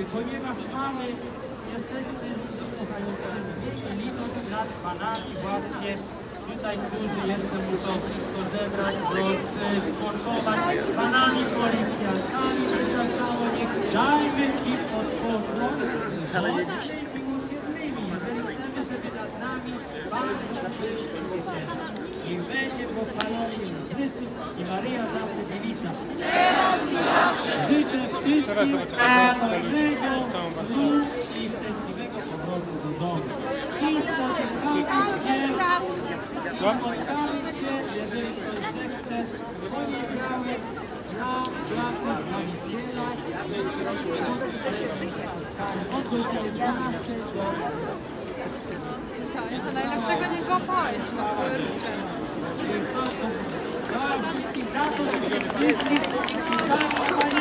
ponieważ mamy, jesteśmy, kochani, mieli nad Panami właśnie tutaj, którzy jeszcze muszą wszystko zebrać, rozportować z Panami policjantami, wystarczało, niech dajmy im odpocząć, bo naszymi miłosiernymi, jeżeli chcemy, żeby nad nami bardzo przyszły zwycięstwo. Niech będzie pochwalony Jezus Chrystus i Maryja zawsze dziewica. Teraz i zawsze. Życzę wszystkim spokojnego i szczęśliwego powrotu do domu. I spotkamy się, jeżeli ktoś zechce, w poniedziałek na placu Zbawiciela, od godziny 12 do... Co najlepszego nie złapałeś, no kurczę. Wszystkim za to, wszystkim